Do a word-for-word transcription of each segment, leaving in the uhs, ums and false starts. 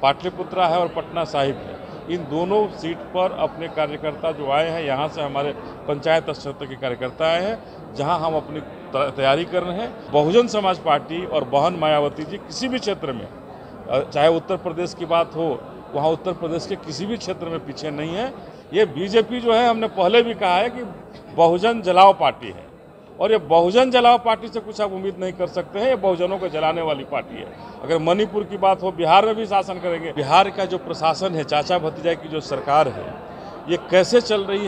पाटलिपुत्रा है और पटना साहिब है। इन दोनों सीट पर अपने कार्यकर्ता जो आए हैं, यहाँ से हमारे पंचायत स्तर के कार्यकर्ता आए हैं, जहाँ हम अपनी तैयारी कर रहे हैं। बहुजन समाज पार्टी और बहन मायावती जी किसी भी क्षेत्र में, चाहे उत्तर प्रदेश की बात हो, वहाँ उत्तर प्रदेश के किसी भी क्षेत्र में पीछे नहीं है। ये बीजेपी जो है, हमने पहले भी कहा है कि बहुजन जलाओ पार्टी है, और ये बहुजन जलाओ पार्टी से कुछ आप उम्मीद नहीं कर सकते हैं। ये बहुजनों को जलाने वाली पार्टी है। अगर मणिपुर की बात हो, बिहार में भी शासन करेंगे। बिहार का जो प्रशासन है, चाचा भतीजा की जो सरकार है, ये कैसे चल रही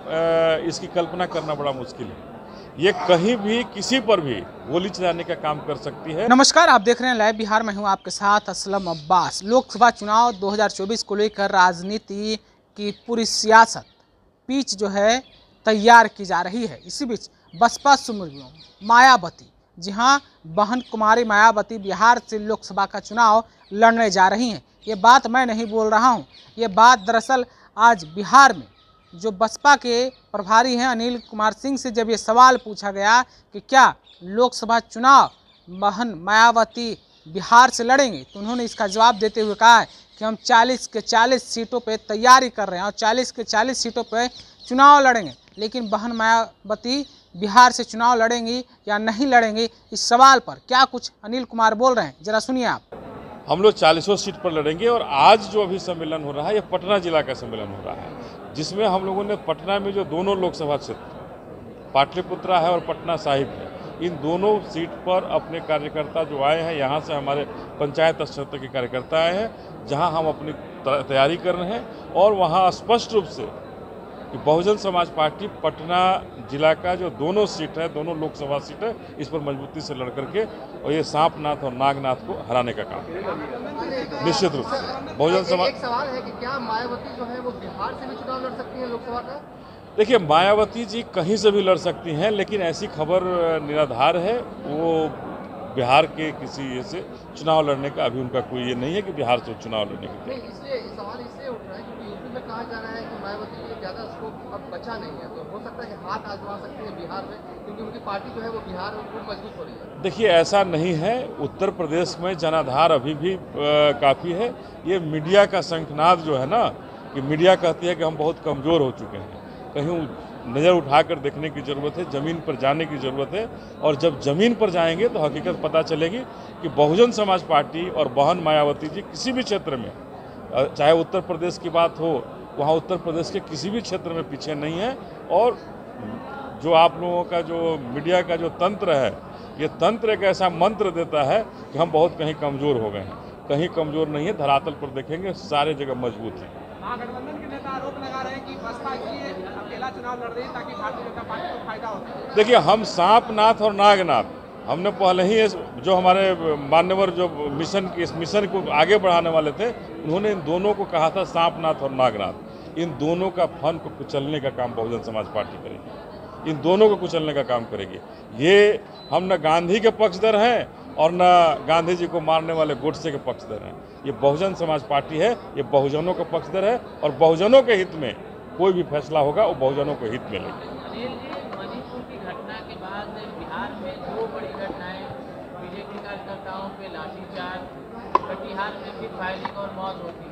है, इसकी कल्पना करना बड़ा मुश्किल है। ये कहीं भी किसी पर भी गोली चलाने का काम कर सकती है। नमस्कार, आप देख रहे हैं लाइव बिहार। मैं हूं आपके साथ असलम अब्बास। लोकसभा चुनाव दो हज़ार चौबीस को लेकर राजनीति की पूरी सियासत पिच जो है तैयार की जा रही है। इसी बीच बसपा सुमरियों मायावती, जी हाँ, बहन कुमारी मायावती बिहार से लोकसभा का चुनाव लड़ने जा रही हैं। ये बात मैं नहीं बोल रहा हूँ, ये बात दरअसल आज बिहार में जो बसपा के प्रभारी हैं अनिल कुमार सिंह से जब ये सवाल पूछा गया कि क्या लोकसभा चुनाव बहन मायावती बिहार से लड़ेंगे, तो उन्होंने इसका जवाब देते हुए कहा है कि हम चालीस के चालीस सीटों पे तैयारी कर रहे हैं और चालीस के चालीस सीटों पे चुनाव लड़ेंगे। लेकिन बहन मायावती बिहार से चुनाव लड़ेंगी या नहीं लड़ेंगी, इस सवाल पर क्या कुछ अनिल कुमार बोल रहे हैं, जरा सुनिए आप। हम लोग चालीसों सीट पर लड़ेंगे, और आज जो अभी सम्मेलन हो रहा है, ये पटना जिला का सम्मेलन हो रहा है, जिसमें हम लोगों ने पटना में जो दोनों लोकसभा क्षेत्र पाटलिपुत्रा है और पटना साहिब है, इन दोनों सीट पर अपने कार्यकर्ता जो आए हैं, यहाँ से हमारे पंचायत स्तर के कार्यकर्ता आए हैं, जहाँ हम अपनी तैयारी कर रहे हैं। और वहाँ स्पष्ट रूप से कि बहुजन समाज पार्टी पटना जिला का जो दोनों सीट है, दोनों लोकसभा सीट है, इस पर मजबूती से लड़ करके और ये सांपनाथ और नागनाथ को हराने का काम निश्चित रूप से बहुजन समाज। एक सवाल है कि क्या मायावती जो है वो बिहार से भी चुनाव लड़ सकती है लोकसभा का? देखिए, मायावती जी कहीं से भी लड़ सकती हैं, लेकिन ऐसी खबर निराधार है। वो बिहार के किसी से चुनाव लड़ने का अभी उनका कोई ये नहीं है कि बिहार से चुनाव लड़ने की। नहीं, इसलिए सवाल इसलिए उठ रहा है क्योंकि यूपी में कहा जा रहा है कि मायावती के लिए ज़्यादा स्कोप अब बचा नहीं है, तो हो सकता है कि हाथ आजमा सकते हैं बिहार में, क्योंकि उनकी पार्टी जो है वो बिहार में खूब मजबूत हो रही है। देखिए, ऐसा नहीं है। उत्तर प्रदेश में जनाधार अभी भी काफ़ी है। ये मीडिया का शंखनाद जो है ना, कि मीडिया कहती है कि हम बहुत कमज़ोर हो चुके हैं। कहीं नज़र उठाकर देखने की ज़रूरत है, ज़मीन पर जाने की ज़रूरत है, और जब ज़मीन पर जाएंगे तो हकीकत पता चलेगी कि बहुजन समाज पार्टी और बहन मायावती जी किसी भी क्षेत्र में, चाहे उत्तर प्रदेश की बात हो, वहाँ उत्तर प्रदेश के किसी भी क्षेत्र में पीछे नहीं है। और जो आप लोगों का जो मीडिया का जो तंत्र है, ये तंत्र एक ऐसा मंत्र देता है कि हम बहुत कहीं कमज़ोर हो गए हैं। कहीं कमज़ोर नहीं है, धरातल पर देखेंगे सारे जगह मजबूत है। महागठबंधन के नेता आरोप लगा रहे हैं कि बसपा इसलिए अकेला चुनाव लड़ रही है ताकि भारतीय जनता पार्टी को फायदा हो। देखिए, हम सांपनाथ और नागनाथ, हमने पहले ही जो हमारे मान्यवर जो मिशन की इस मिशन को आगे बढ़ाने वाले थे, उन्होंने इन दोनों को कहा था सांपनाथ और नागनाथ। इन दोनों का फन को कुचलने का काम बहुजन समाज पार्टी करेगी, इन दोनों को कुचलने का काम करेगी। ये हम न गांधी के पक्षधर हैं और न गांधी जी को मारने वाले गोडसे के पक्षधर हैं। ये बहुजन समाज पार्टी है, ये बहुजनों का पक्षधर है, और बहुजनों के हित में कोई भी फैसला होगा वो बहुजनों को हित में लेगा। मणिपुर की घटना के बाद बिहार में दो बड़ी घटनाएं, बीजेपी कार्यकर्ताओं पे लाठीचार्ज, कटिहार में भी फायरिंग और मौत होती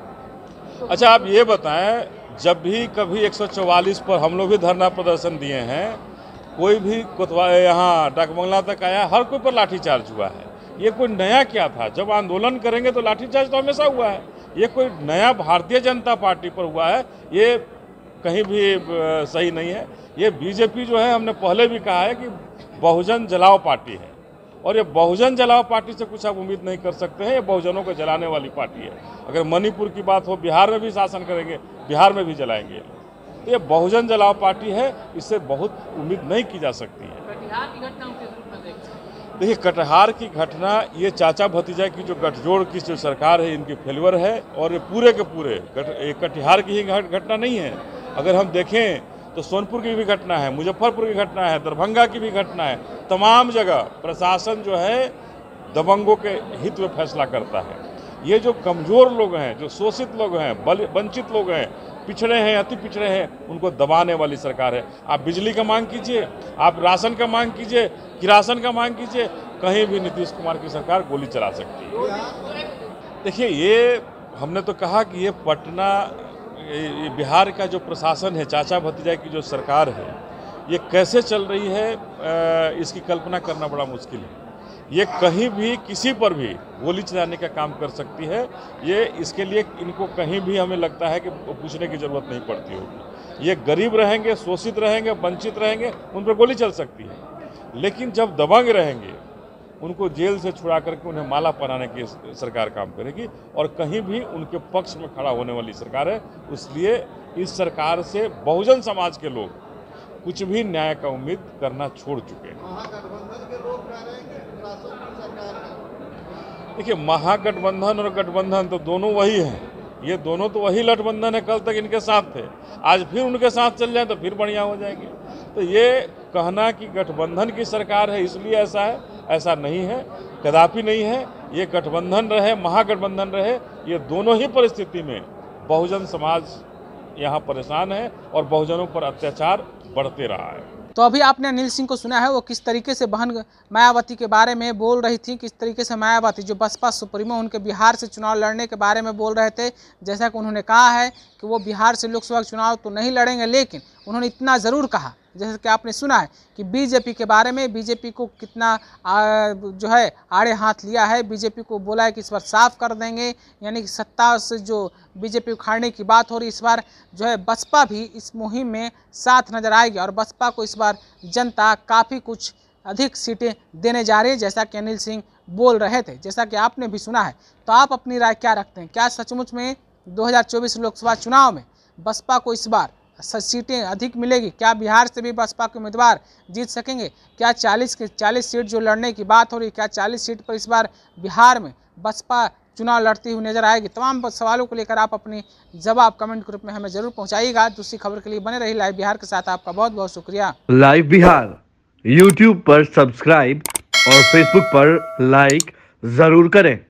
है। अच्छा, आप ये बताएं, जब भी कभी एक सौ चौवालीस पर हम लोग भी धरना प्रदर्शन दिए हैं, कोई भी कोतवा यहाँ डाकबंगला तक आया, हर कोई पर लाठीचार्ज हुआ है। ये कोई नया क्या था? जब आंदोलन करेंगे तो लाठीचार्ज तो हमेशा हुआ है। ये कोई नया भारतीय जनता पार्टी पर हुआ है, ये कहीं भी सही नहीं है। ये बीजेपी जो है, हमने पहले भी कहा है कि बहुजन जलाओ पार्टी है, और ये बहुजन जलाओ पार्टी से कुछ आप उम्मीद नहीं कर सकते हैं। ये बहुजनों को जलाने वाली पार्टी है। अगर मणिपुर की बात हो, बिहार में भी शासन करेंगे, बिहार में भी जलाएंगे। तो ये बहुजन जलाओ पार्टी है, इससे बहुत उम्मीद नहीं की जा सकती है। कटिहार की घटना किस रूप में देखते हैं? देखिए, कटिहार की घटना ये चाचा भतीजा की जो गठजोड़ की जो सरकार है, इनकी फेल्यूर है, और ये पूरे के पूरे कटिहार की ही घटना नहीं है। अगर हम देखें तो सोनपुर की भी घटना है, मुजफ्फरपुर की घटना है, दरभंगा की भी घटना है। तमाम जगह प्रशासन जो है दबंगों के हित में फैसला करता है। ये जो कमज़ोर लोग हैं, जो शोषित लोग हैं, वंचित लोग हैं, पिछड़े हैं, अति पिछड़े हैं, उनको दबाने वाली सरकार है। आप बिजली का मांग कीजिए, आप राशन का मांग कीजिए, किरासन का मांग कीजिए, कहीं भी नीतीश कुमार की सरकार गोली चला सकती है। देखिए, ये हमने तो कहा कि ये पटना, ये बिहार का जो प्रशासन है, चाचा भतीजा की जो सरकार है, ये कैसे चल रही है इसकी कल्पना करना बड़ा मुश्किल है। ये कहीं भी किसी पर भी गोली चलाने का काम कर सकती है। ये इसके लिए इनको कहीं भी हमें लगता है कि पूछने की ज़रूरत नहीं पड़ती होगी। ये गरीब रहेंगे, शोषित रहेंगे, वंचित रहेंगे, उन पर गोली चल सकती है। लेकिन जब दबंग रहेंगे, उनको जेल से छुड़ा करके उन्हें माला पहनाने की सरकार काम करेगी और कहीं भी उनके पक्ष में खड़ा होने वाली सरकार है। इसलिए इस सरकार से बहुजन समाज के लोग कुछ भी न्याय का उम्मीद करना छोड़ चुके हैं। महागठबंधन के लोग कह रहे हैं कि प्रशासन की सरकार है। देखिए, महागठबंधन और गठबंधन तो दोनों वही हैं। ये दोनों तो वही गठबंधन है, कल तक इनके साथ थे, आज फिर उनके साथ चल जाए तो फिर बढ़िया हो जाएंगे। तो ये कहना कि गठबंधन की सरकार है इसलिए ऐसा है, ऐसा नहीं है, कदापि नहीं है। ये गठबंधन रहे, महागठबंधन रहे, ये दोनों ही परिस्थिति में बहुजन समाज यहाँ परेशान है और बहुजनों पर अत्याचार बढ़ते रहा है। तो अभी आपने अनिल सिंह को सुना है, वो किस तरीके से बहन मायावती के बारे में बोल रही थी, किस तरीके से मायावती जो बसपा सुप्रीमो उनके बिहार से चुनाव लड़ने के बारे में बोल रहे थे। जैसा कि उन्होंने कहा है कि वो बिहार से लोकसभा चुनाव तो नहीं लड़ेंगे, लेकिन उन्होंने इतना ज़रूर कहा, जैसे कि आपने सुना है कि बीजेपी के बारे में, बीजेपी को कितना आ, जो है आड़े हाथ लिया है, बीजेपी को बोला है कि इस बार साफ कर देंगे, यानी कि सत्ता से जो बीजेपी उखाड़ने की बात हो रही, इस बार जो है बसपा भी इस मुहिम में साथ नजर आएगी और बसपा को इस बार जनता काफ़ी कुछ अधिक सीटें देने जा रही है, जैसा कि अनिल सिंह बोल रहे थे, जैसा कि आपने भी सुना है। तो आप अपनी राय क्या रखते हैं? क्या सचमुच में दो हज़ार चौबीस लोकसभा चुनाव में बसपा को इस बार सीटें अधिक मिलेगी? क्या बिहार से भी बसपा के उम्मीदवार जीत सकेंगे? क्या चालीस के चालीस सीट जो लड़ने की बात हो रही, क्या चालीस सीट पर इस बार बिहार में बसपा चुनाव लड़ती हुई नजर आएगी? तमाम सवालों को लेकर आप अपनी जवाब कमेंट ग्रुप में हमें जरूर पहुंचाइएगा। दूसरी खबर के लिए बने रही लाइव बिहार के साथ। आपका बहुत बहुत शुक्रिया। लाइव बिहार यूट्यूब पर सब्सक्राइब और फेसबुक पर लाइक जरूर करें।